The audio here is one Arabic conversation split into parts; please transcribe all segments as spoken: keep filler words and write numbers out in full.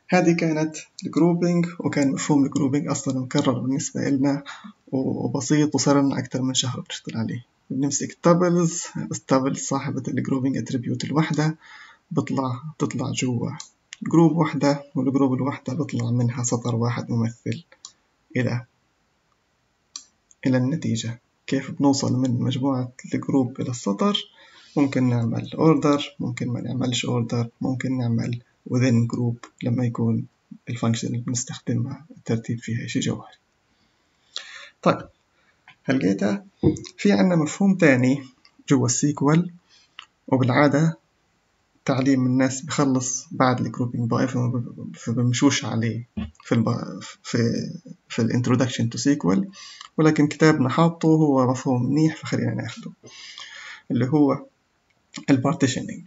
هذه كانت الجروبينج، وكان مفهوم الجروبينج أصلا مكرر بالنسبة لنا وبسيط، وصار لنا أكثر من شهر بنشتغل عليه. بنمسك تابلز، التابلز صاحبة الجروبينج اتريبيوت الوحدة بطلع تطلع جوا جروب وحدة، والجروب الوحدة بطلع منها سطر واحد ممثل إلى إلى النتيجة. كيف بنوصل من مجموعة الجروب إلى السطر؟ ممكن نعمل order، ممكن ما نعملش order، ممكن نعمل within group لما يكون الفانكشن اللي بنستخدمها الترتيب فيها شيء جوهري. طيب هلقيتها في عنا مفهوم تاني جوا السيكوال، وبالعادة تعليم الناس بخلص بعد الجروبينج باي فبمشوش عليه في الب... في في الانترودكشن تو سيكوال، ولكن كتابنا حاطه هو مفهوم منيح فخلينا ناخده، اللي هو البارتيشنينج.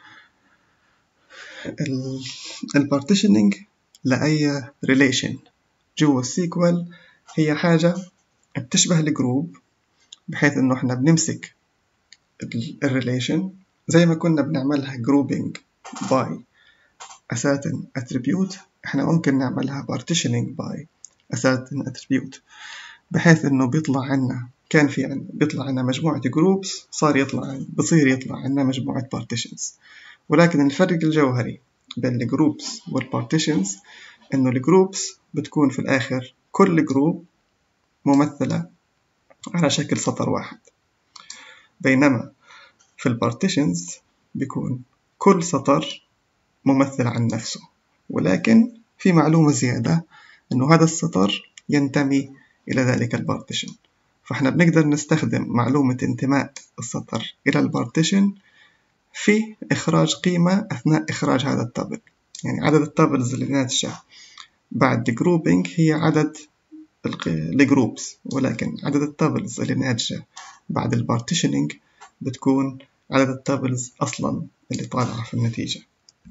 البارتيشنينج لأي ريليشن جوا السيكوال هي حاجة بتشبه الجروب، بحيث انه احنا بنمسك الريليشن زي ما كنا بنعملها جروبينج باي a certain attribute، احنا ممكن نعملها partitioning by a certain attribute، بحيث انه بيطلع عنا كان في عنا بيطلع عنا مجموعة جروبس، صار يطلع بصير يطلع عنا مجموعة partitions. ولكن الفرق الجوهري بين الجروبس والبارتيشنز انه الجروبس بتكون في الاخر كل جروب ممثلة على شكل سطر واحد، بينما في البارتيشنز بيكون كل سطر ممثل عن نفسه، ولكن في معلومة زيادة انه هذا السطر ينتمي الى ذلك البارتيشن، فاحنا بنقدر نستخدم معلومة انتماء السطر الى البارتيشن في إخراج قيمة أثناء إخراج هذا التابل. يعني عدد التابلز اللي ناتجة بعد الجروبينج هي عدد الجروبس، ولكن عدد التابلز اللي ناتجة بعد البارتيشنينج بتكون عدد التابلز أصلا اللي طالعة في النتيجة.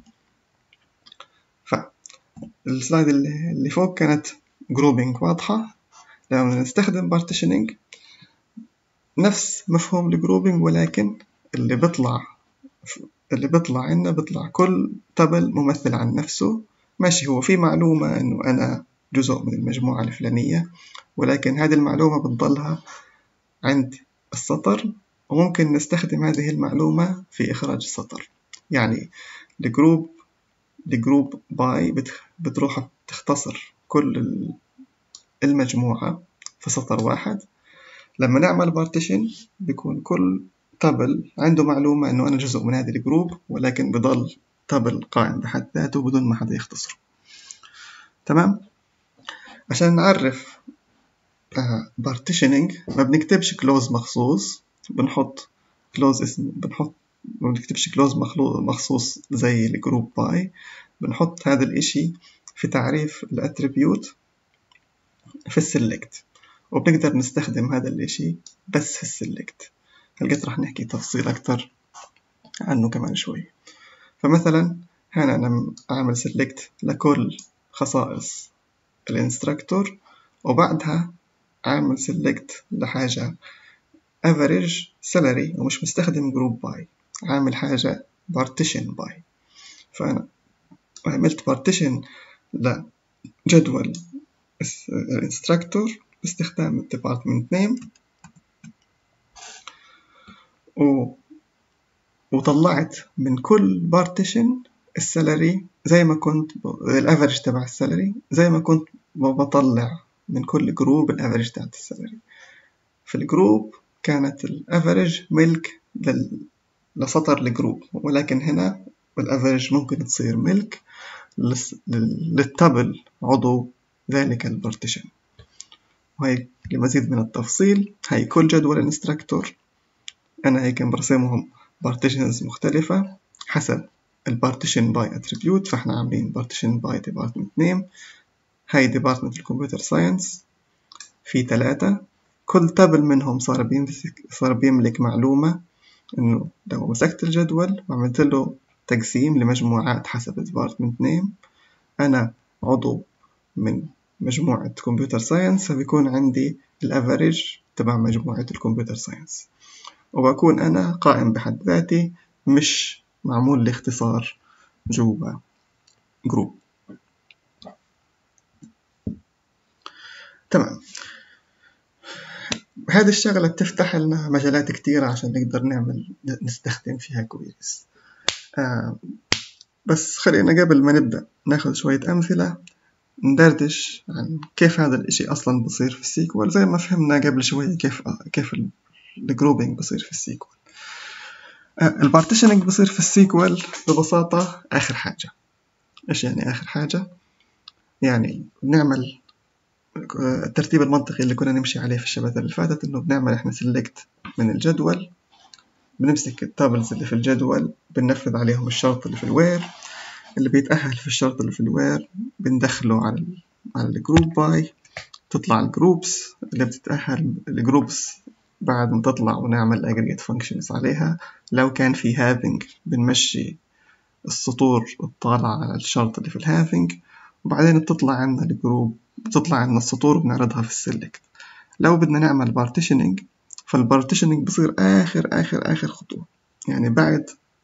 فالسلايد اللي فوق كانت جروبينج واضحة. لما نستخدم بارتيشنينج نفس مفهوم الجروبينج، ولكن اللي بيطلع اللي بيطلع عنا بيطلع كل تابل ممثل عن نفسه. ماشي، هو في معلومة انه انا جزء من المجموعة الفلانية، ولكن هذه المعلومة بتضلها عند السطر، وممكن نستخدم هذه المعلومة في إخراج السطر. يعني الجروب الجروب باي بتروح تختصر كل المجموعة في سطر واحد. لما نعمل بارتيشن بيكون كل تابل عنده معلومة انه انا جزء من هذه الجروب، ولكن بضل تابل قائم بحد ذاته بدون ما حدا يختصره. تمام؟ عشان نعرف بارتيشنينج ما بنكتبش كلوز مخصوص، بنحط كلوز اسم بنحط ما بنكتبش كلوز مخصوص زي الجروب باي، بنحط هذا الاشي في تعريف الاتريبيوت في السلكت، وبنقدر نستخدم هذا الاشي بس في السلكت. هلقيت راح نحكي تفصيل أكتر عنه كمان شوي. فمثلا هنا أنا أعمل سلكت لكل خصائص الانستراكتور، وبعدها أعمل سلكت لحاجة average salary، ومش مستخدم جروب باي، عامل حاجة partition باي. فأنا عملت partition لجدول الانستراكتور باستخدام الديبارتمنت نيم، و وطلعت من كل بارتيشن السالري زي ما كنت الافرج تبع السالري، زي ما كنت بطلع من كل جروب الافرج تبع السالري. في الجروب كانت الافرج ملك لسطر الجروب، ولكن هنا الافرج ممكن تصير ملك للتابل عضو ذلك البارتيشن. وهي لمزيد من التفصيل، هي كل جدول انستراكتور أنا هيك برسمهم بارتيشنز مختلفة حسب البارتيشن باي اتريبيوت. فاحنا عاملين بارتيشن باي ديبارتمنت نيم، هاي ديبارتمنت الكمبيوتر ساينس، في ثلاثة، كل تابل منهم صار بيمسك صار بيملك معلومة إنه لو مسكت الجدول وعملت له تقسيم لمجموعات حسب الديبارتمنت نيم، أنا عضو من مجموعة كمبيوتر ساينس، فبيكون عندي الافريج تبع مجموعة الكمبيوتر ساينس، وبكون أنا قائم بحد ذاتي، مش معمول لاختصار جوا جروب. تمام. هذه الشغلة بتفتح لنا مجالات كتيرة عشان نقدر نعمل نستخدم فيها كويريز. آه بس خلينا قبل ما نبدأ ناخذ شوية أمثلة ندردش عن كيف هذا الإشي أصلا بصير في السيكوال، زي ما فهمنا قبل شوية كيف كيف الجروبينج بصير في السيكوال. آه البارتيشنينج بصير في السيكوال ببساطة آخر حاجة. إيش يعني آخر حاجة؟ يعني بنعمل الترتيب المنطقي اللي كنا نمشي عليه في الشباتر اللي فاتت، إنه بنعمل إحنا سيلكت من الجدول، بنمسك التابلز اللي في الجدول بننفذ عليهم الشرط اللي في الوير، اللي بيتأهل في الشرط اللي في الوير بندخله على ال على الجروب باي، تطلع الجروبس اللي بتتأهل الجروبس بعد ما تطلع ونعمل aggregate functions عليها. لو كان في having بنمشي السطور الطالعة على الشرط اللي في الهافينج، وبعدين بتطلع عنا الجروب بتطلع عنا السطور وبنعرضها في السلكت. لو بدنا نعمل بارتيشنينج فالبارتيشنينج بصير آخر آخر آخر خطوة، يعني بعد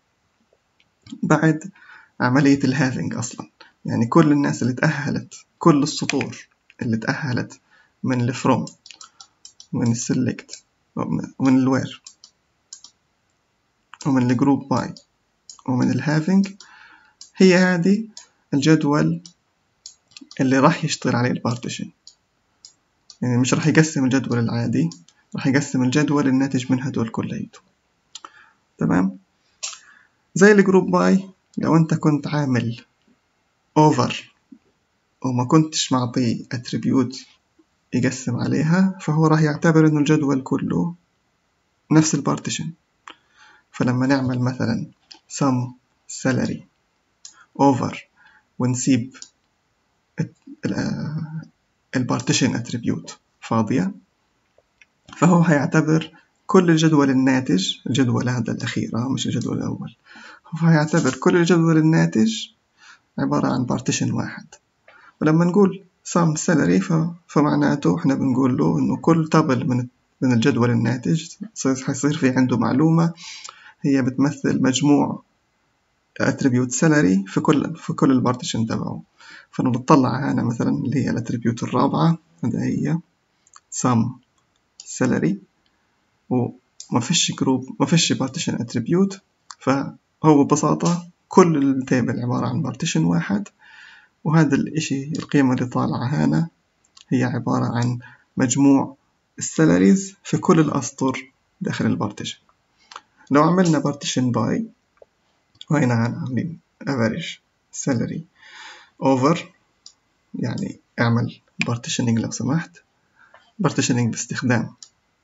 بعد عملية الهافينج أصلا. يعني كل الناس اللي تأهلت، كل السطور اللي تأهلت من الفروم ومن السلكت ومن الوير ومن الجروب باي ومن الهافينج، هي هذه الجدول اللي راح يشتغل عليه البارتيشن. يعني مش راح يقسم الجدول العادي، راح يقسم الجدول الناتج من هدول كليته. تمام. زي الجروب باي، لو انت كنت عامل اوفر وما كنتش معطيه اتريبيوت يقسم عليها، فهو راح يعتبر انه الجدول كله نفس البارتيشن. فلما نعمل مثلا sum salary over ونسيب البارتيشن اتريبيوت فاضية، فهو هيعتبر كل الجدول الناتج، الجدول هذا الأخير مش الجدول الأول، هو هيعتبر كل الجدول الناتج عبارة عن بارتيشن واحد. ولما نقول sum salary فمعناته احنا بنقول له انه كل تابل من من الجدول الناتج حيصير في عنده معلومة هي بتمثل مجموع attribute salary في كل في كل البارتيشن تبعه. فنطلع هنا مثلا اللي هي الاتريبيوت الرابعة، هذا هي sum salary، وما فيش جروب ما فيش بارتيشن اتريبيوت، فهو ببساطة كل التيبل عبارة عن بارتيشن واحد، وهذا الاشي القيمة اللي طالعة هنا هي عبارة عن مجموع السالاريز في كل الأسطر داخل البارتيشن. لو عملنا بارتيشن باي وهنا عاملين average salary over، يعني اعمل بارتيشنينج لو سمحت، بارتيشنينج باستخدام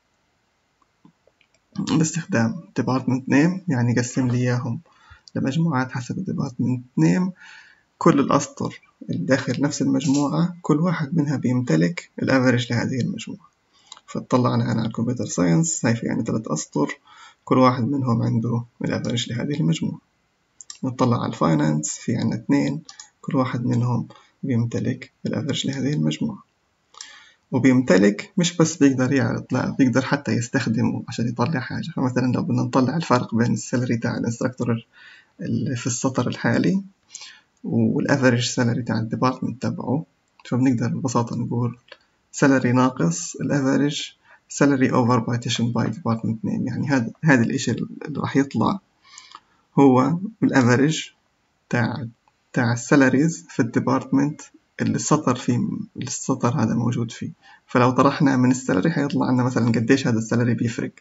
باستخدام department name، يعني قسم لي إياهم لمجموعات حسب department name. كل الأسطر اللي داخل نفس المجموعة كل واحد منها بيمتلك الأفريج لهذه المجموعة. فطلعنا أنا على الكمبيوتر ساينس، هاي في يعني ثلاث أسطر كل واحد منهم عنده الأفريج لهذه المجموعة. نطلع على الفاينانس، في عنا اثنين كل واحد منهم بيمتلك الأفريج لهذه المجموعة. وبيمتلك مش بس بيقدر يعرض، لا بيقدر حتى يستخدمه عشان يطلع حاجة. فمثلا لو بدنا نطلع الفرق بين السالري تاع الانستراكتور اللي في السطر الحالي والافريج سالري تاع الديبارتمنت تبعه، فبنقدر ببساطة نقول سالري ناقص الافريج سالري اوفر بارتيشن باي ديبارتمنت نيم. يعني هذا هذا الاشي اللي راح يطلع هو الافريج تاع تاع السالاريز في الديبارتمنت اللي السطر فيه السطر هذا موجود فيه. فلو طرحنا من السالري حيطلع لنا مثلا قديش هذا السالري بيفرق.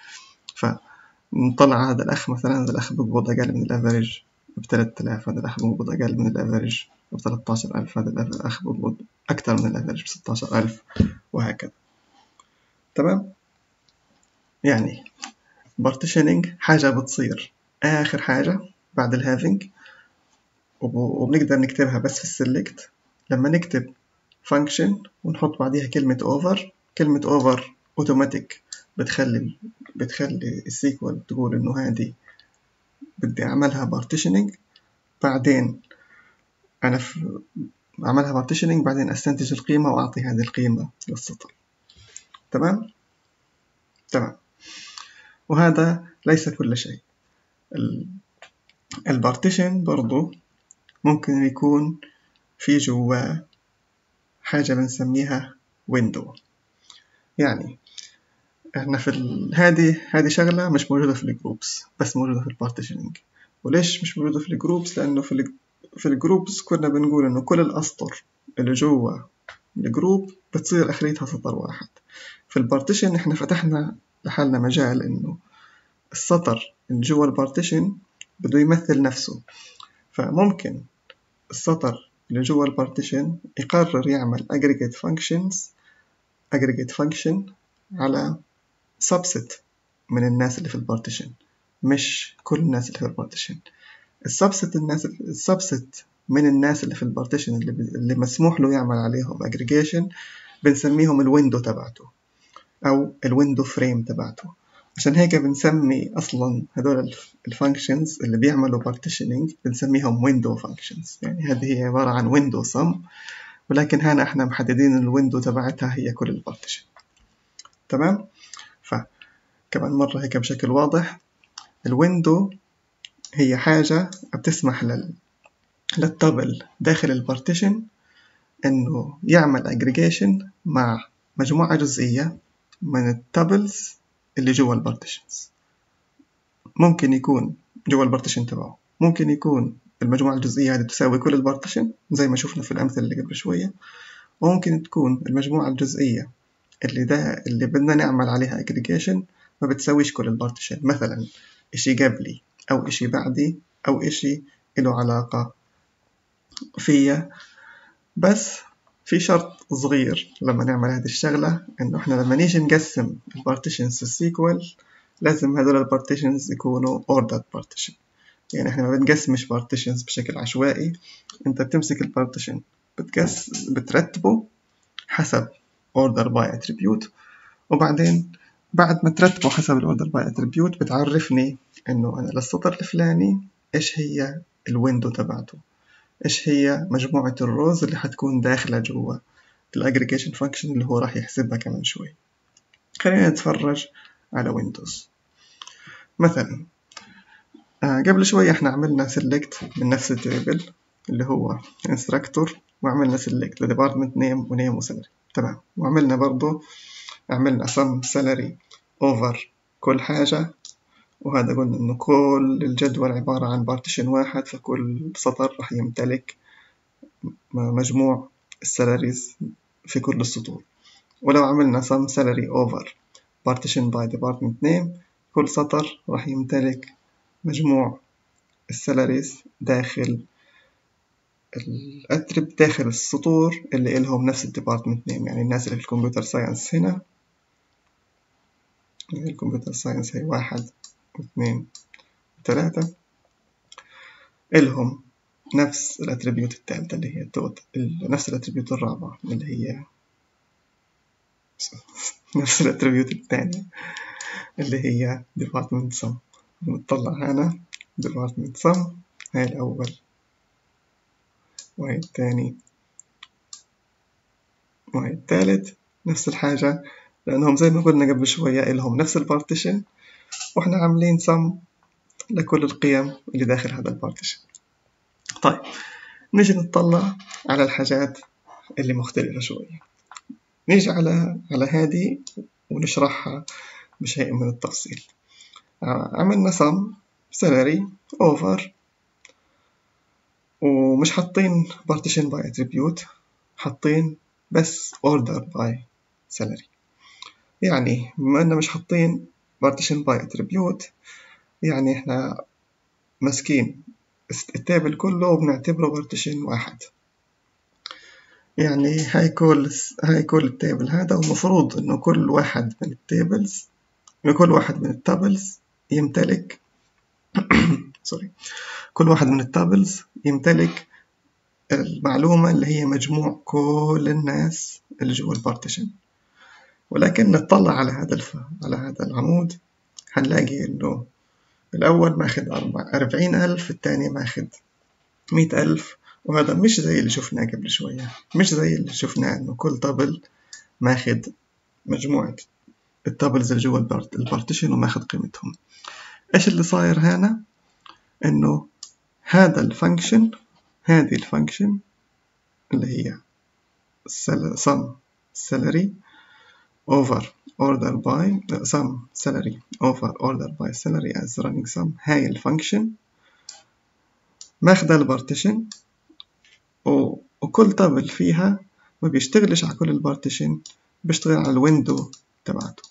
فنطلع هذا الأخ مثلا، هذا الأخ بقبض أقل من الأفريج بثلاثة آلاف، هذا الأخ بقبض أقل من الأفريج بثلاثة عشر ألف، هذا الأخ بقبض أكثر من الأفريج بستة عشر ألف، وهكذا. تمام. يعني بارتيشنينج حاجة بتصير آخر حاجة بعد الهافينج، وبنقدر نكتبها بس في السلكت. لما نكتب function ونحط بعديها كلمة over، كلمة over automatic بتخلي بتخلي السيكوال تقول إنه هذه بدي أعملها partitioning، بعدين أنا في أعملها partitioning بعدين أستنتج القيمة وأعطي هذه القيمة للسطر. تمام تمام. وهذا ليس كل شيء. البارتيشن برضو ممكن يكون في جواه حاجة بنسميها window. يعني احنا في ال... هذه هذه شغلة مش موجودة في الجروبس، بس موجودة في البارتيشنينج. وليش مش موجودة في الجروبس؟ لأنه في ال... في الجروبس كنا بنقول إنه كل الأسطر اللي جوا الجروب بتصير آخريتها سطر واحد. في البارتيشن احنا فتحنا لحالنا مجال إنه السطر اللي جوا البارتيشن بده يمثل نفسه، فممكن السطر اللي جوا البارتيشن يقرر يعمل aggregate functions aggregate function على subset من الناس اللي في البارتيشن، مش كل الناس اللي في البارتيشن. السبست الناس السبست من الناس اللي في البارتيشن اللي, ب... اللي مسموح له يعمل عليهم aggregation بنسميهم الويندو تبعته أو الويندو فريم تبعته. عشان هيك بنسمي أصلا هدول الفانكشنز اللي بيعملوا partitioning بنسميهم window functions. يعني هذه هي عبارة عن window sum، ولكن هنا احنا محددين الويندو تبعتها هي كل البارتيشن. تمام؟ فكمان مرة هيك بشكل واضح، الويندو هي حاجة بتسمح لل للتابل داخل البارتيشن انه يعمل aggregation مع مجموعة جزئية من التابلز اللي جوا البارتيشنز. ممكن يكون جوا البارتيشن تبعه، ممكن يكون المجموعة الجزئية هذه تساوي كل البارتيشن زي ما شفنا في الأمثلة اللي قبل شوية، وممكن تكون المجموعة الجزئية اللي ده اللي بدنا نعمل عليها aggregation ما بتساويش كل البارتيشن، مثلا إشي قبلي أو إشي بعدي أو إشي له علاقة فيا. بس في شرط صغير لما نعمل هذه الشغلة، إنه إحنا لما نيجي نقسم البارتيشنز السيكوال لازم هذول البارتيشنز يكونوا ordered partition. يعني إحنا ما بنقسمش بارتيشنز بشكل عشوائي، أنت بتمسك البارتيشن بتقس بترتبه حسب order by attribute، وبعدين بعد ما ترتبه حسب الorder by attribute بتعرفني إنه أنا للسطر الفلاني إيش هي الويندو تبعته، إيش هي مجموعة الروز اللي حتكون داخلة جوا الأجريجيشن فانكشن اللي هو راح يحسبها كمان شوي. خلينا نتفرج على ويندوز. مثلا آه قبل شوية احنا عملنا select من نفس التيبل اللي هو instructor، وعملنا select ل department name و name و salary. تمام. وعملنا برضو عملنا sum salary over كل حاجة، وهذا قلنا إنه كل الجدول عبارة عن partition واحد، فكل سطر راح يمتلك مجموع السالاريز في كل السطور. ولو عملنا sum salary over partition by department name كل سطر راح يمتلك مجموع السالاريز داخل الاترب داخل السطور اللي إلهم نفس الديبارتمنت نيم. يعني الناس اللي في الكمبيوتر ساينس هنا، الكمبيوتر ساينس هي واحد واثنين وثلاثة، إلهم نفس الاتريبيوت الثالثة اللي هي توت، نفس الاتريبيوت الرابعة اللي هي نفس الاتريبيوت الثانية اللي هي department sum. نطلع هنا department sum هاي الأول وهي الثاني وهي الثالث نفس الحاجة، لأنهم زي ما قلنا قبل شوية إلهم نفس البارتيشن، وإحنا عاملين sum لكل القيم اللي داخل هذا البارتيشن. طيب نيجي نطلع على الحاجات اللي مختلفة شوية، نيجي على على هذه ونشرحها بشيء من التفصيل. عملنا sum salary over ومش حاطين partition by attribute، حاطين بس order by salary. يعني بما أننا مش حاطين partition by attribute يعني إحنا ماسكين التابل كله وبنعتبره partition واحد. يعني هاي كل هاي كل التابل هذا، ومفروض إنه كل واحد من التابلز كل واحد من التابلز يمتلك سوري كل واحد من التابلز يمتلك المعلومة اللي هي مجموع كل الناس اللي جوا البارتيشن. ولكن نطلع على هذا الف... على هذا العمود هنلاقي إنه الأول ماخد أربعين ألف، الثاني ماخد مئة ألف، وهذا مش زي اللي شفناه قبل شوية، مش زي اللي شفناه إنه كل تابل ماخد مجموعة التابلز اللي جوا البارتيشن وماخد قيمتهم. إيش اللي صاير هنا؟ إنه هذا الفانكشن هذه الفانكشن اللي هي sum salary over order by uh, sum salary over order by salary as running sum. هاي الفانكشن ماخدة البارتيشن، وكل طابل فيها ما بيشتغلش على كل البارتيشن، بيشتغل على الويندو تبعته.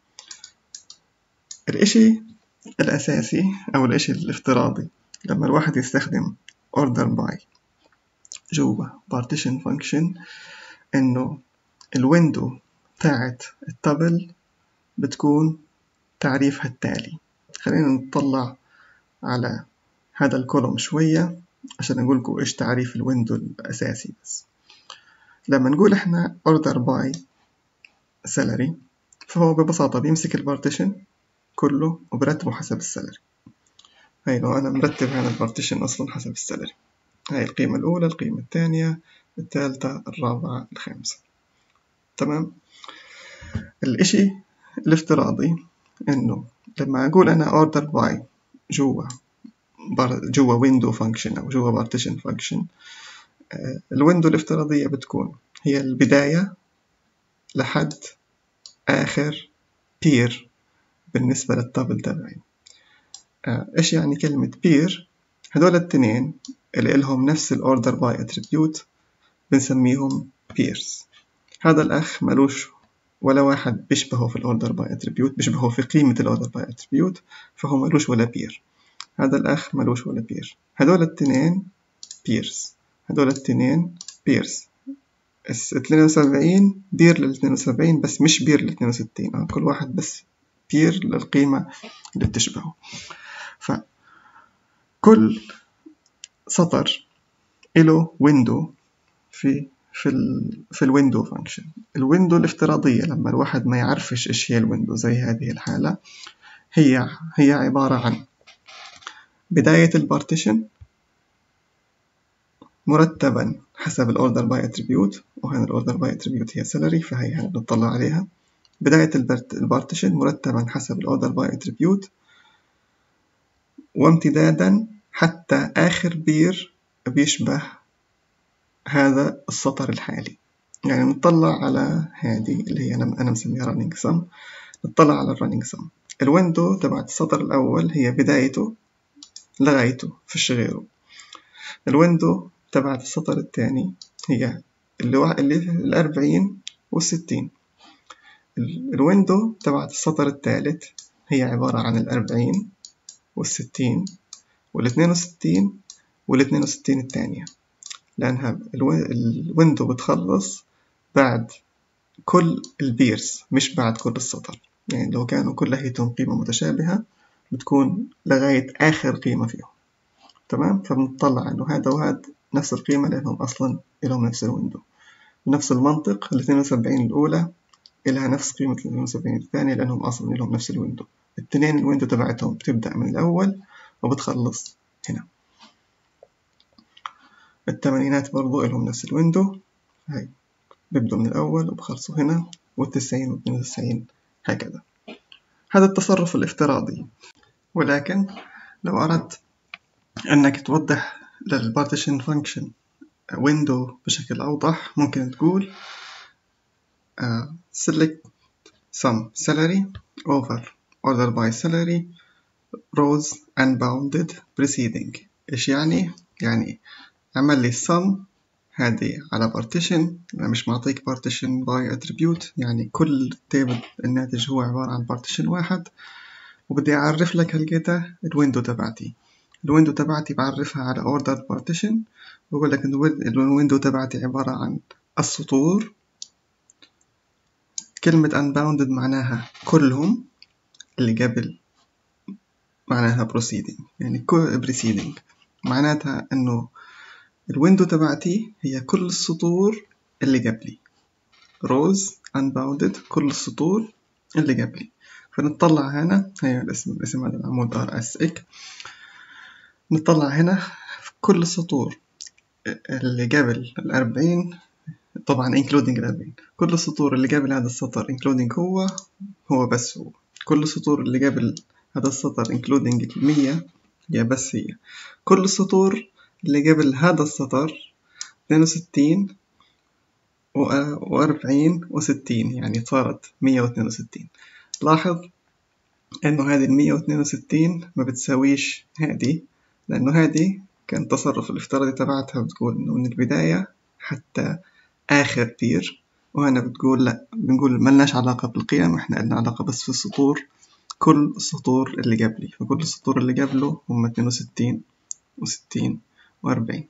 الاشي الأساسي أو الاشي الافتراضي لما الواحد يستخدم order by جوا partition function إنه الويندو تاعت التابل بتكون تعريفها التالي. خلينا نطلع على هذا الكولوم شوية عشان أقول لكم إيش تعريف الويندو الأساسي. بس لما نقول إحنا order by salary فهو ببساطة بيمسك البارتيشن كله وبرتبه حسب السالري. هاي لو أنا مرتب هذا البارتيشن أصلا حسب السالري، هاي القيمة الأولى، القيمة الثانية، الثالثة، الرابعة، الخامسة. تمام. الإشي الافتراضي إنه لما أقول أنا order by جوا جوا window function أو جوا partition function، الويندو الافتراضية بتكون هي البداية لحد آخر peer بالنسبة للتابل تبعي. إيش يعني كلمة peer؟ هدول التنين اللي إلهم نفس الأوردر باي اتريبيوت بنسميهم peers. هذا الأخ ملوش ولا واحد بيشبهه في الأوردر باي اتريبيوت، بيشبهه في قيمة الأوردر باي اتريبيوت، فهو ملوش ولا بير. هذا الأخ ملوش ولا بير. هدول التنين peers، هدول التنين peers. اثنين وسبعين بير لل اثنين وسبعين بس مش بير لل اثنين وستين، آه كل واحد بس بير للقيمة اللي بتشبهه. فكل سطر له ويندو في في ال في الويندو فانكشن. الويندو الافتراضية لما الواحد ما يعرفش إيش هي الويندو زي هذه الحالة، هي هي عبارة عن بداية البارتيشن مرتبا حسب الأوردر باي اتريبيوت، وهنا الأوردر باي اتريبيوت هي سالري فهي هنا بنطلع عليها. بداية البارتيشن مرتبا حسب الأوردر باي اتريبيوت، وامتدادا حتى آخر بير بيشبه هذا السطر الحالي. يعني نطلع على هذه اللي هي أنا مسميها running sum. نطلع على الرننج sum. الويندو تبعت السطر الأول هي بدايته لغايته فيش غيره. الويندو تبعت السطر الثاني هي اللي اللي الأربعين والستين. الويندو تبعت السطر الثالث هي عبارة عن الأربعين والستين والاثنين وستين والاثنين وستين الثانية، لأنها الويندو بتخلص بعد كل البيرس مش بعد كل السطر. يعني لو كانوا كلهم قيمة متشابهة بتكون لغاية آخر قيمة فيهم. تمام. فبنطلع إنه هذا وهذا نفس القيمة لأنهم أصلا لهم نفس الويندو. بنفس المنطق ال اثنين وسبعين الأولى إلها نفس قيمة ال اثنين وسبعين الثانية لأنهم أصلا لهم نفس الويندو. التنين الويندو تبعتهم بتبدأ من الأول وبتخلص هنا. الثمانينات برضو لهم نفس الويندو، هاي بيبدأوا من الأول وبخلصوا هنا، والتسعين واثنين وتسعين هكذا. هذا التصرف الافتراضي. ولكن لو أردت أنك توضح للبارتيشن فانكشن ويندو بشكل أوضح، ممكن تقول uh, select sum salary over order by salary rows unbounded preceding. إيش يعني؟ يعني عمل لي sum هذه على partition. أنا مش معطيك partition by attribute، يعني كل تيبل الناتج هو عبارة عن partition واحد، وبدي أعرف لك هلقيتها الويندو تبعتي. الويندو تبعتي بعرفها على order partition، بقول لك إن الويندو تبعتي عبارة عن السطور. كلمة unbounded معناها كلهم، اللي قبل معناها proceeding، يعني preceding معناتها إنه الويندو تبعتي هي كل السطور اللي قبلي. rows unbounded كل السطور اللي قبلي. فنطلع هنا، هي الاسم اسم هذا العمود ار اس اك. نطلع هنا في كل السطور اللي قبل الأربعين، طبعا including الأربعين. كل السطور اللي قبل هذا السطر including هو هو بس هو. كل السطور اللي قبل هذا السطر including المية هي بس هي. كل السطور اللي قبل هذا السطر اثنين وستين وأربعين وستين، يعني صارت مية واثنين وستين. لاحظ إنه هذه المية واثنين وستين ما بتساويش هذه، لأنه هذه كان التصرف الافتراضي تبعتها بتقول إنه من البداية حتى آخر بير، وهنا بتقول لأ، بنقول ملناش علاقة بالقيم، إحنا لنا علاقة بس في السطور، كل السطور اللي قبلي، فكل السطور اللي قبله هم اثنين وستين وستين وأربعين.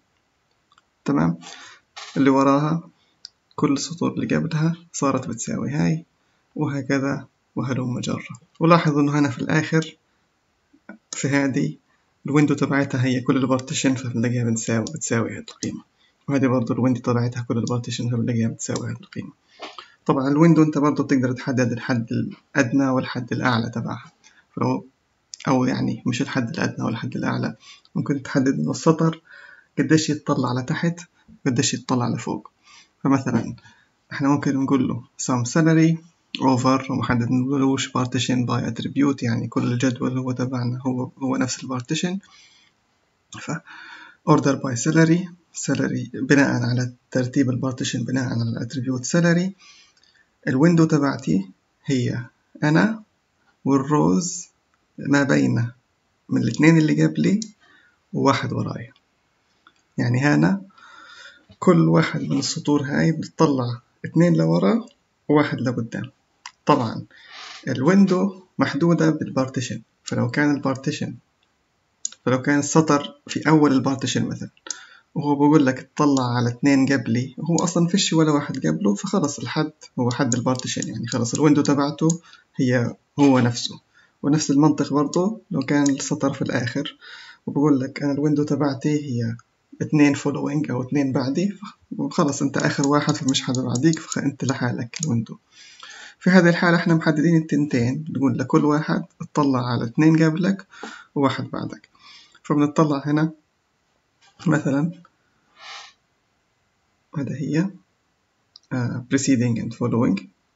تمام. اللي وراها كل السطور اللي قبلها صارت بتساوي هاي، وهكذا وهلم جرة. ولاحظ إنه هنا في الآخر في هذه الويندو تبعتها هي كل البارتيشن، فبنلاقيها بتساوي بتساوي هذه القيمة، وهذه برضو الويندو تبعتها كل البارتيشن، فبنلاقيها بتساوي هذه القيمة. طبعا الويندو أنت برضو بتقدر تحدد الحد الأدنى والحد الأعلى تبعها، فلو أو يعني مش الحد الأدنى والحد الأعلى، ممكن تحدد إنه السطر قديش يتطلع على تحت وقديش يتطلع لفوق. فمثلا احنا ممكن نقول له sum salary over ومحدد نقولوش partition by attribute، يعني كل الجدول هو تبعنا هو هو نفس البارتيشن. ف order by salary salary بناء على ترتيب البارتيشن بناء على الاتريبيوت salary. الويندو تبعتي هي أنا والروز ما بين من الاثنين اللي قبلي وواحد ورايا، يعني هنا كل واحد من السطور هاي بتطلع اثنين لورا وواحد لقدام. طبعا الويندو محدودة بالبارتيشن، فلو كان البارتيشن فلو كان السطر في أول البارتيشن مثلا وهو بقول لك تطلع على اثنين قبلي وهو أصلا فيش ولا واحد قبله، فخلص الحد هو حد البارتيشن، يعني خلص الويندو تبعته هي هو نفسه. ونفس المنطق برضو لو كان السطر في الآخر وبقول لك أنا الويندو تبعتي هي اثنين following أو اثنين بعدي، وخلص أنت آخر واحد فمش حدا بعديك، فأنت لحالك الويندو. في هذه الحالة احنا محددين التنتين، بنقول لكل واحد اطلع على اثنين قبلك وواحد بعدك. فبنطلع هنا مثلا هذا هي uh, preceding and following،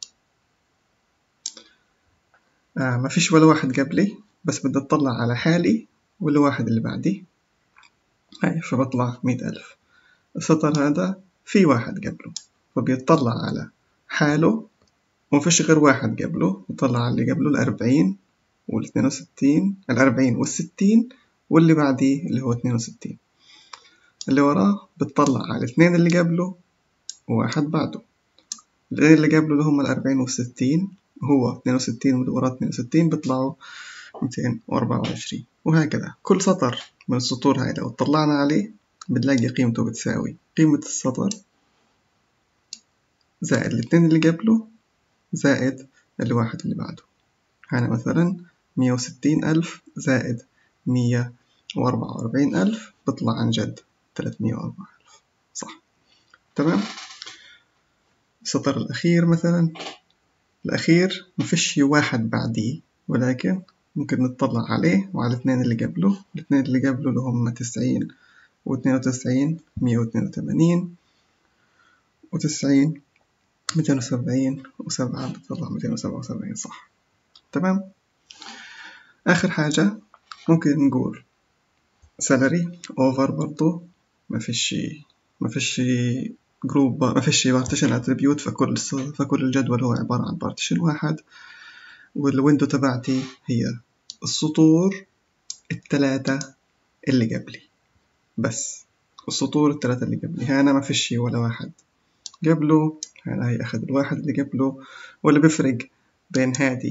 uh, ما فيش ولا واحد قبلي، بس بدي اطلع على حالي ولا واحد اللي بعدي. هاي فبطلع مئة ألف. السطر هذا في واحد قبله، فبيطلع على حاله ومفيش غير واحد قبله، بيطلع على اللي قبله الأربعين والاثنين وستين، الأربعين والستين واللي بعديه اللي هو اثنين وستين. اللي وراه بتطلع على الاثنين اللي قبله وواحد بعده. الاثنين اللي قبله اللي هم الأربعين والستين، هو اثنين وستين واللي وراه اثنين وستين، بيطلعوا مئتين وأربعة وعشرين. وهكذا كل سطر من السطور هاي لو طلعنا عليه بنلاقي قيمته بتساوي قيمة السطر زائد الاثنين اللي قبله زائد الواحد اللي بعده. هنا مثلا مية وستين ألف زائد مية وأربعة وأربعين ألف بطلع عن جد ثلاثمية وأربعة ألف. صح. تمام. السطر الأخير مثلا الأخير مفيش واحد بعديه، ولكن ممكن نطلع عليه وعلى الاثنين اللي قبله. الاثنين اللي قبله اللي هم تسعين واثنين وتسعين، مية واثنين وثمانين وتسعين، مئتين وسبعين وسبعة، بتطلع مئتين وسبعة وسبعين. صح. تمام. آخر حاجة ممكن نقول salary over برضو ما فيش ما فيش جروب ما فيش partition attribute، فكل فكل الجدول هو عبارة عن partition واحد، والويندو تبعتي هي السطور الثلاثة اللي قبلي بس، السطور الثلاثة اللي قبلي. هنا ما فيش ولا واحد قبله، هنا هي أخذ الواحد اللي قبله. واللي بيفرق بين هذه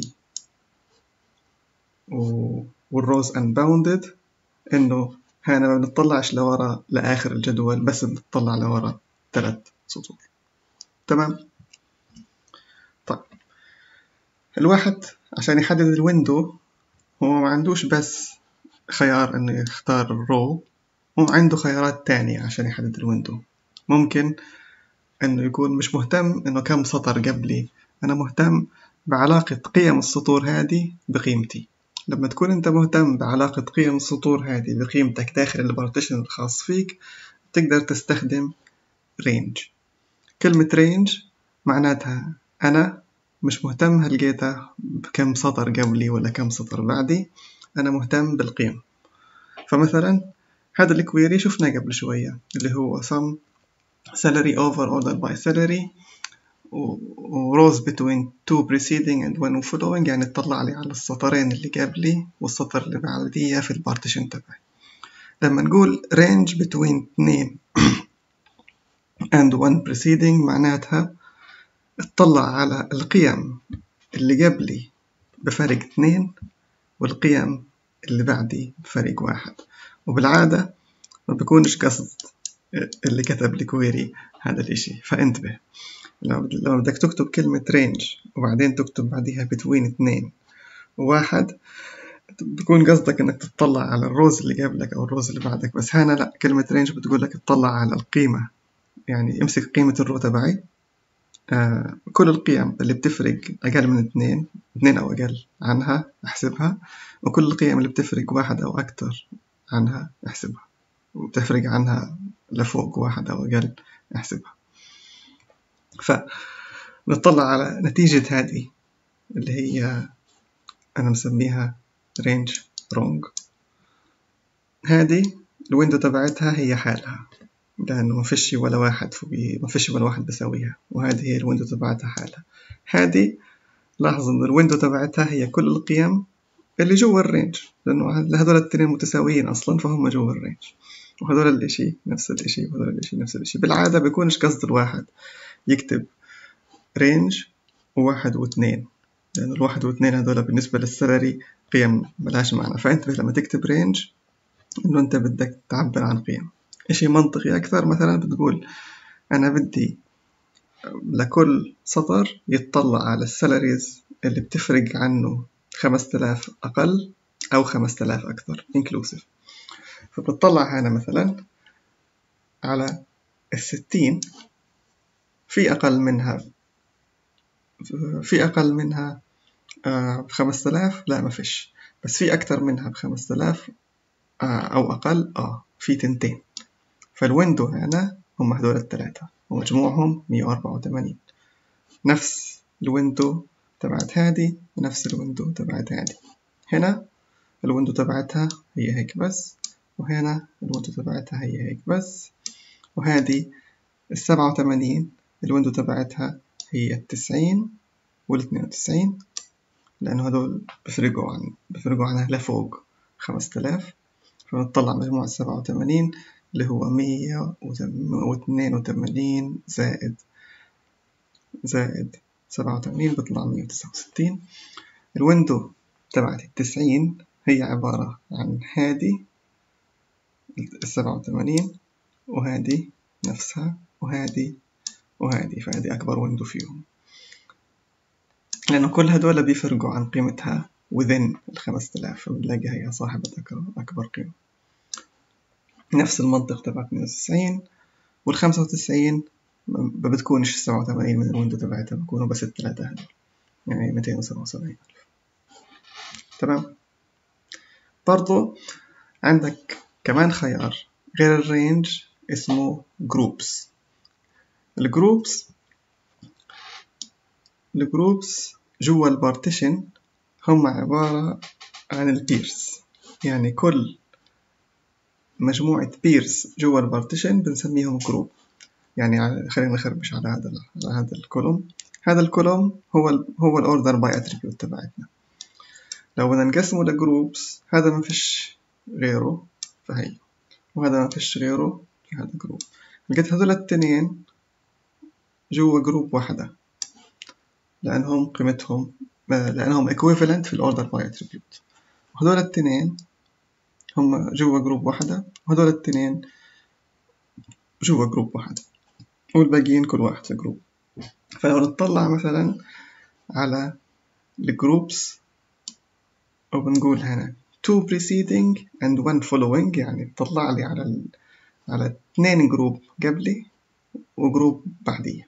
والروز unbounded إنه هنا ما بنطلعش لورا لآخر الجدول، بس بنطلع لورا ثلاث سطور. تمام. طيب الواحد عشان يحدد الويندو هو ما عندوش بس خيار إنه يختار الرو، هو عنده خيارات تانية عشان يحدد الويندو. ممكن إنه يكون مش مهتم إنه كم سطر قبلي، أنا مهتم بعلاقة قيم السطور هذه بقيمتي. لما تكون أنت مهتم بعلاقة قيم السطور هذه بقيمتك داخل البارتيشن الخاص فيك، تقدر تستخدم range. كلمة range معناتها أنا مش مهتم هل لقيتها بكم سطر قبلي ولا كم سطر بعدي، أنا مهتم بالقيم. فمثلا هذا الكويري شفناه قبل شوية اللي هو sum salary over order by salary و rows between two preceding and one following، يعني تطلع لي على السطرين اللي قبلي والسطر اللي بعديه في البارتيشن تبعي. لما نقول range between اثنين and one preceding معناتها اطلع على القيم اللي قبلي بفرق اثنين والقيم اللي بعدي بفرق واحد. وبالعادة ما بيكونش قصد اللي كتب الكويري هذا الاشي، فانتبه لو لو بدك تكتب كلمة range وبعدين تكتب بعديها between اثنين وواحد بيكون قصدك انك تطلع على الروز اللي قبلك او الروز اللي بعدك، بس هنا لا، كلمة range بتقول لك تطلع على القيمة. يعني امسك قيمة الرو تبعي، آه كل القيم اللي بتفرق أقل من اثنين اثنين أو أقل عنها احسبها، وكل القيم اللي بتفرق واحد أو أكتر عنها احسبها، وبتفرق عنها لفوق واحد أو أقل احسبها. فنطلع على نتيجة هذه اللي هي أنا مسميها range wrong. هذه الويندو تبعتها هي حالها لأنه ما فيش ولا واحد فوقي، ما فيش ولا واحد بسويها، وهذه هي الويندو تبعتها حالها. هذه لاحظوا إن الويندو تبعتها هي كل القيم اللي جوا الرينج، لأنه هذول التنين متساويين أصلا فهم جوا الرينج، وهذول الإشي نفس الإشي وهذول الإشي نفس الإشي. بالعادة بيكونش قصد الواحد يكتب رينج وواحد واثنين، لأن الواحد واثنين هذول بالنسبة للسالري قيم ملهاش معنى. فأنتبه لما تكتب رينج إنه أنت بدك تعبر عن قيم. إشي منطقي أكثر مثلا بتقول أنا بدي لكل سطر يتطلع على السالاريز اللي بتفرق عنه خمسة آلاف أقل أو خمسة آلاف أكثر inclusive. فبتطلع هنا مثلا على الستين، في أقل منها في أقل منها بخمسة آلاف لا ما فيش، بس في أكتر منها بخمسة آلاف أو أقل آه في تنتين. فالويندو هنا هم هذول الثلاثة ومجموعهم مية وأربعة وثمانين، نفس الويندو تبعت هادي ونفس الويندو تبعت هادي. هنا الويندو تبعتها هي هيك بس، وهنا الويندو تبعتها هي هيك بس، وهادي السبعة وثمانين الويندو تبعتها هي التسعين والاثنين وتسعين، لأنه هدول بفرقوا عن بفرقوا عنها لفوق خمسة آلاف. فنطلع مجموع السبعة وثمانين اللي هو مية واثنين وثمانين زائد زائد سبعة وثمانين بطلع مية وتسعة وستين. الويندو تبعت التسعين هي عبارة عن هادي السبعة وثمانين وهادي نفسها وهادي وهادي، فهادي أكبر ويندو فيهم، لأنه كل هدول بيفرقوا عن قيمتها within الخمسة آلاف، فبنلاقي هي صاحبة أكبر قيمة. نفس المنطق تبعت مية وتسعين والخمسة وتسعين ما بتكونش السبعة وثمانين من الويندو تبعتها، بكونوا بس الثلاثة هدول، يعني مئتين وسبعة وسبعين ألف. تمام. برضو عندك كمان خيار غير الرينج اسمه جروبس. الجروبس الجروبس جوا البارتيشن هم عبارة عن البيرز، يعني كل مجموعة بيرز جوا البارتيشن بنسميهم جروب. يعني خلينا نخربش على هذا على هذا الكولوم. هذا الكولوم هو ال هو الاوردر باي اتريبيوت تبعتنا. لو بدنا نقسمه لجروبس، هذا ما فيش غيره فهي، وهذا ما فيش غيره في هذا جروب. لقيت هذول التنين جوا جروب واحدة لأنهم قيمتهم لأنهم equivalent في الأوردر باي attribute، وهذول التنين هم جوا جروب واحدة، وهذول التنين جوا جروب واحدة، والباقيين كل واحد في جروب. فلو نطلع مثلا على الجروبس وبنقول هنا two preceding and one following، يعني تطلع لي على ال... على اثنين جروب قبلي وجروب بعديه.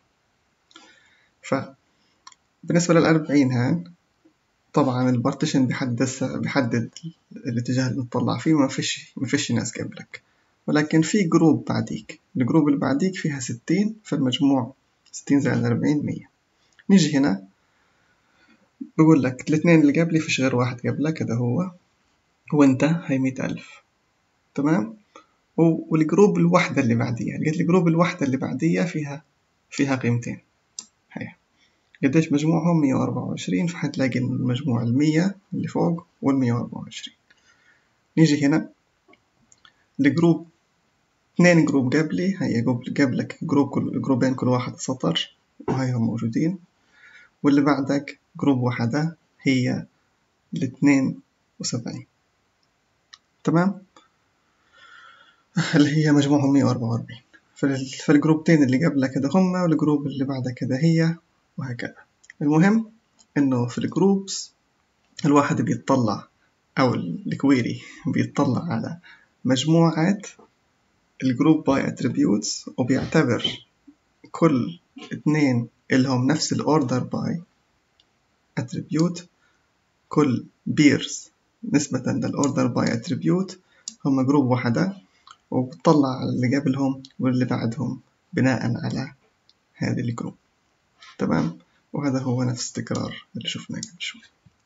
فبالنسبة للأربعين هان طبعا البارتيشن بيحدد بيحدد الاتجاه اللي نطلع فيه، وما فيش ما فيش ناس قبلك، ولكن في جروب بعديك، الجروب اللي بعديك فيها ستين، فالمجموع ستين زائد أربعين مية. نيجي هنا بقول لك الاثنين اللي قبلي فيش غير واحد قبلك، هذا هو وانت هي مئة ألف. تمام. والجروب الوحدة اللي بعديها، لقيت الجروب الوحدة اللي بعديها فيها فيها قيمتين، هي قديش مجموعهم؟ مية وأربعة وعشرين، فحتلاقي المجموع المية اللي فوق والمية وأربعة وعشرين. نيجي هنا الجروب، اثنين جروب قبلي، هي قبلك جروب كل جروبين كل واحد سطر وهيهم موجودين، واللي بعدك جروب واحدة هي الاثنين وسبعين، تمام، اللي هي مجموعهم مية وأربعة وأربعين. فالجروبتين اللي قبلك هذا هما، والجروب اللي بعدك هذا هي، وهكذا. المهم إنه في الجروبس الواحد بيتطلع أو الكويري بيتطلع على مجموعة الجروب باي اتريبيوتس، وبيعتبر كل اثنين إلهم نفس الأوردر باي اتريبيوت، كل بيرز نسبة للأوردر باي اتريبيوت هم جروب واحدة، وبتطلع على اللي قبلهم واللي بعدهم بناء على هذه الجروب، تمام. وهذا هو نفس التكرار اللي شفناه قبل شوي.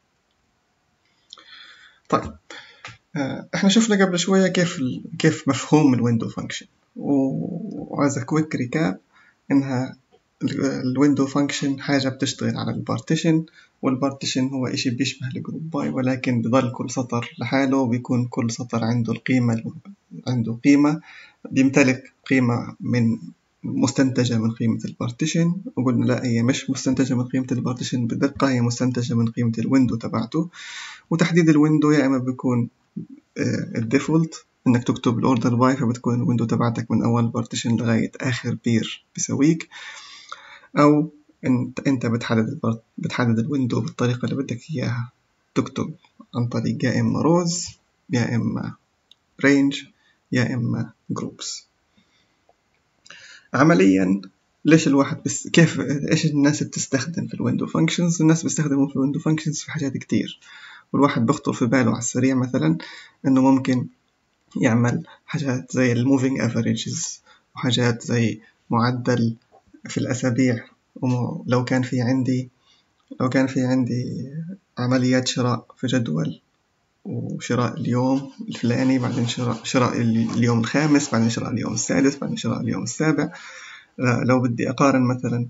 طيب احنا شفنا قبل شوية كيف كيف مفهوم الويندو فانكشن، وعايز كويك ريكاب انها الويندو فانكشن حاجة بتشتغل على البارتيشن، والبارتيشن هو إشي بيشبه الجروب باي، ولكن بضل كل سطر لحاله، وبيكون كل سطر عنده القيمة عنده قيمة بيمتلك قيمة من مستنتجة من قيمة البارتيشن. وقلنا لا، هي مش مستنتجة من قيمة البارتيشن بدقة، هي مستنتجة من قيمة الويندو تبعته. وتحديد الويندو يا إما بيكون الديفولت انك تكتب الاوردر باي، فبتكون الويندو تبعتك من اول بارتيشن لغاية اخر بير بيسويك، او انت انت بتحدد بتحدد الويندو بالطريقة اللي بدك اياها، تكتب عن طريق يا اما روز يا اما رينج يا اما جروبس. عمليا ليش الواحد بس كيف ايش الناس بتستخدم في الويندو فانكشنز؟ الناس بيستخدموا في الويندو فانكشنز في حاجات كتير، والواحد بيخطر في باله على السريع مثلا انه ممكن يعمل حاجات زي الموفينج افريجز، وحاجات زي معدل في الاسابيع، ولو كان في عندي لو كان في عندي عمليات شراء في جدول، وشراء اليوم الفلاني، بعدين شراء شراء اليوم الخامس، بعدين شراء اليوم السادس، بعدين شراء اليوم السابع. لو بدي أقارن مثلا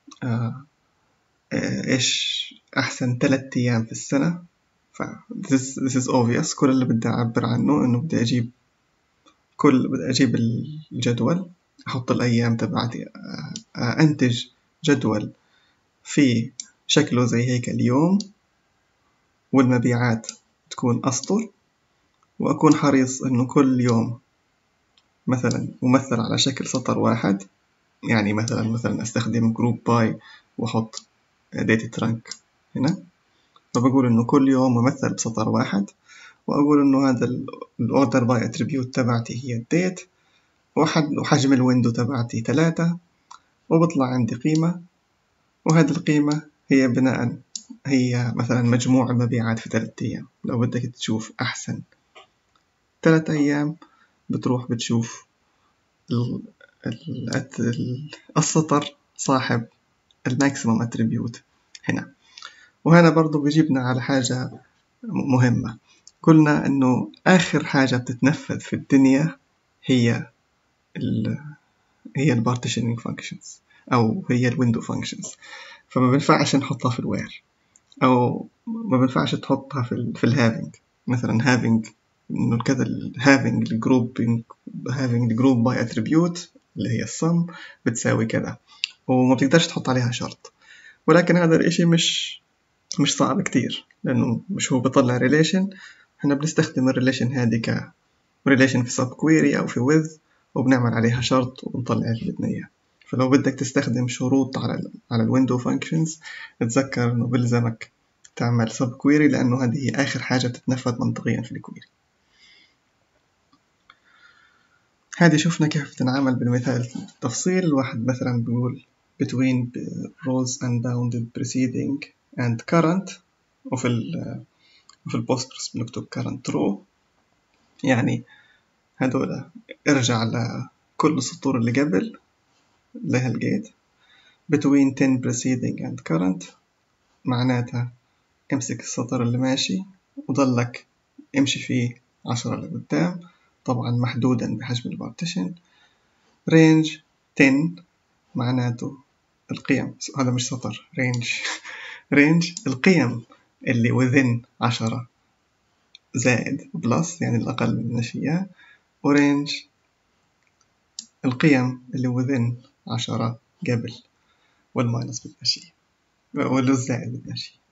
إيش أحسن ثلاثة أيام في السنة، ف this, this is obvious. كل اللي بدي أعبر عنه إنه بدي أجيب كل بدي أجيب الجدول، أحط الأيام تبعتي، أنتج جدول في شكله زي هيك اليوم، والمبيعات تكون أسطر، وأكون حريص إنه كل يوم مثلا ممثل على شكل سطر واحد. يعني مثلا مثلا أستخدم جروب باي وأحط ديت ترانك هنا، فبقول إنه كل يوم ممثل بسطر واحد، وأقول إنه هذا الأوردر باي أتريبيوت تبعتي هي الديت، وحجم الويندو تبعتي ثلاثة، وبطلع عندي قيمة، وهذه القيمة هي بناء هي مثلا مجموع المبيعات في ثلاثة أيام. لو بدك تشوف أحسن ثلاثة أيام بتروح بتشوف السطر صاحب الماكسيموم اتريبيوت هنا. وهنا برضو بيجيبنا على حاجة مهمة، قلنا إنه آخر حاجة بتتنفذ في الدنيا هي ال هي ال partitioning functions أو هي ال window functions، فما بنفعش نحطها في الوير، أو ما بنفعش تحطها في ال في ال having. مثلا having إنه كذا ال having ال grouping having ال group by attribute اللي هي السم بتساوي كذا، وما بتقدرش تحط عليها شرط. ولكن هذا الإشي مش مش صعب كتير، لأنه مش هو بيطلع relation. إحنا بنستخدم الريليشن هذه ك relation في sub query أو في with، وبنعمل عليها شرط وبنطلع البنية. فلو بدك تستخدم شروط على ال على الويندو فانكشنز، اتذكر إنه بلزمك تعمل sub query، لأنه هذه هي آخر حاجة بتتنفذ منطقيا في الكويري. هذه شفنا كيف تنعمل بالمثال التفصيل. الواحد مثلا بيقول between rows and bounded preceding and current، وفي ال وفي البوسترس بنكتب current row، يعني هدول ارجع لكل السطور اللي قبل لها لقيت between ten preceding and current، معناتها امسك السطر اللي ماشي وضلك امشي فيه عشرة لقدام، طبعا محدودا بحجم البارتيشن. range عشرة معناته القيم، هذا مش سطر، range range القيم اللي within عشرة زائد بلس يعني الأقل من الأشياء، ورينج القيم اللي within عشرة قبل، والماينس بالمشي والزائد بالمشي.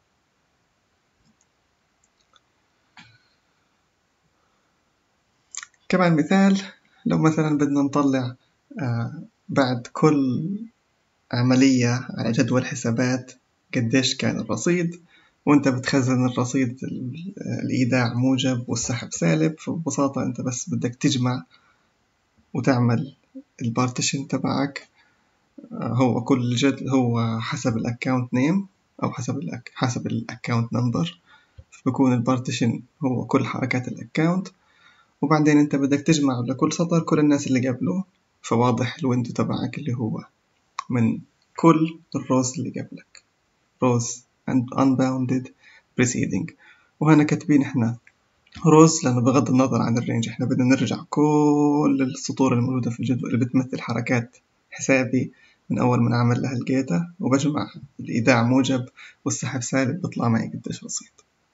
كمان مثال، لو مثلا بدنا نطلع آه بعد كل عملية على جدول حسابات قديش كان الرصيد، وانت بتخزن الرصيد الإيداع موجب والسحب سالب، فببساطة انت بس بدك تجمع وتعمل البارتيشن تبعك. هو كل جد هو حسب الاكاونت نيم او حسب الأك... حسب الاكاونت نمبر، فبكون البارتيشن هو كل حركات الاكاونت، وبعدين انت بدك تجمع لكل سطر كل الناس اللي قبله، فواضح الويندو تبعك اللي هو من كل الروز اللي قبلك rows and unbounded preceding. وهنا كاتبين احنا روز لأنه بغض النظر عن الرينج احنا بدنا نرجع كل السطور الموجودة في الجدول اللي بتمثل حركات حسابي من أول ما نعمل لها لقيتها، وبجمع الإيداع موجب والسحب سالب بيطلع معي قديش رصيد.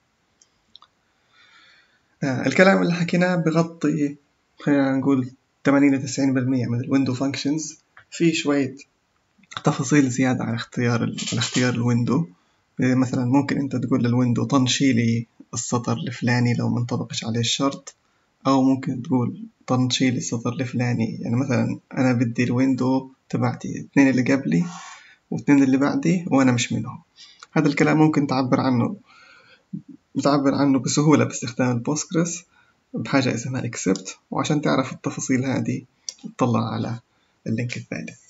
آه الكلام اللي حكيناه بغطي خلينا نقول ثمانين إلى تسعين بالمية من الويندو فانكشنز. في شوية تفاصيل زيادة على اختيار ال... على اختيار الويندو. مثلا ممكن انت تقول للويندو طنشيلي السطر الفلاني لو منطبقش عليه الشرط، او ممكن تقول طنشيلي السطر الفلاني. يعني مثلا انا بدي الويندو تبعتي اثنين اللي قبلي واثنين اللي بعدي وانا مش منهم. هذا الكلام ممكن تعبر عنه تعبر عنه بسهولة باستخدام البوستجريس بحاجة اسمها accept. وعشان تعرف التفاصيل هذه اطلع على اللينك الثالث.